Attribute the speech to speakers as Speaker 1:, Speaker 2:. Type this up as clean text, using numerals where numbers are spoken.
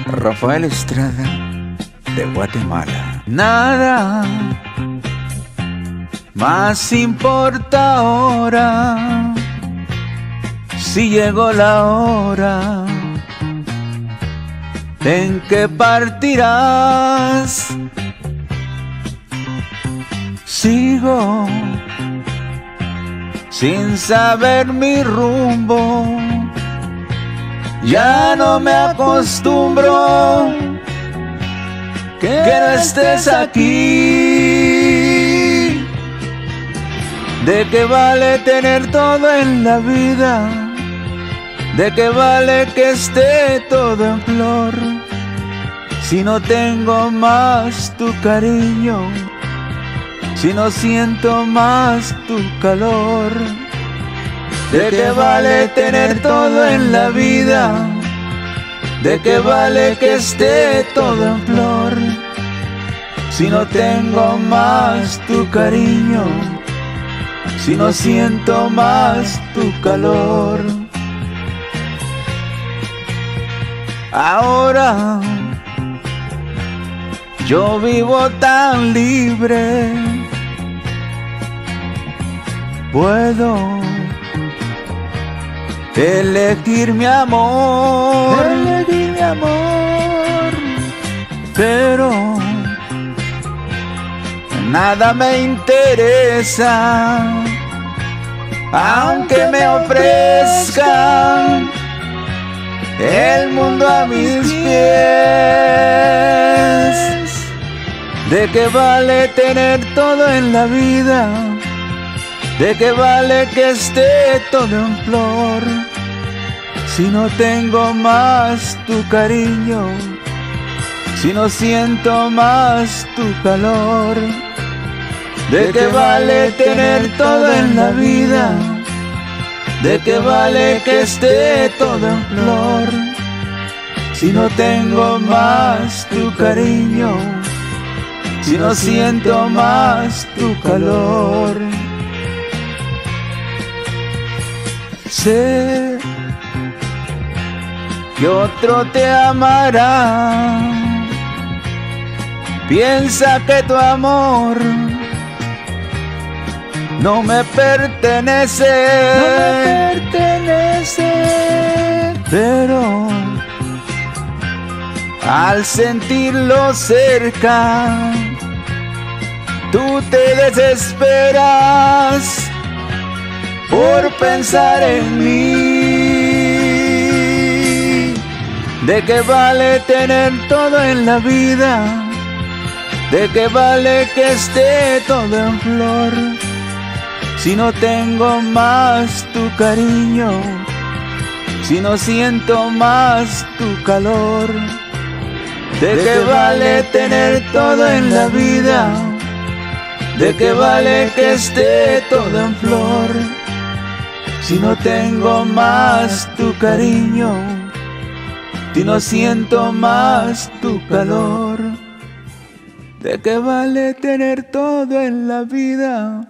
Speaker 1: Rafael Estrada, de Guatemala. Nada más importa ahora, si llegó la hora en que partirás. Sigo sin saber mi rumbo, ya no me acostumbro que no estés aquí. ¿De qué vale tener todo en la vida? ¿De qué vale que esté todo en flor si no tengo más tu cariño, si no siento más tu calor? ¿De qué vale tener todo en la vida? ¿De qué vale que esté todo en flor si no tengo más tu cariño, si no siento más tu calor? Ahora yo vivo tan libre, puedo elegir mi amor, pero nada me interesa, aunque me ofrezcan el mundo a mis pies. ¿De qué vale tener todo en la vida? ¿De qué vale que esté todo en flor si no tengo más tu cariño, si no siento más tu calor? ¿De qué vale tener todo en la vida? ¿De qué vale que esté todo en flor si no tengo más tu cariño, si no siento más tu calor? Sé que otro te amará, piensa que tu amor no me pertenece, pero al sentirlo cerca, tú te desesperas por pensar en mí. ¿De qué vale tener todo en la vida? ¿De qué vale que esté todo en flor si no tengo más tu cariño, si no siento más tu calor? ¿De qué vale tener todo en la vida? ¿De qué vale que esté todo en flor si no tengo más tu cariño, si no siento más tu calor? ¿De qué vale tener todo en la vida?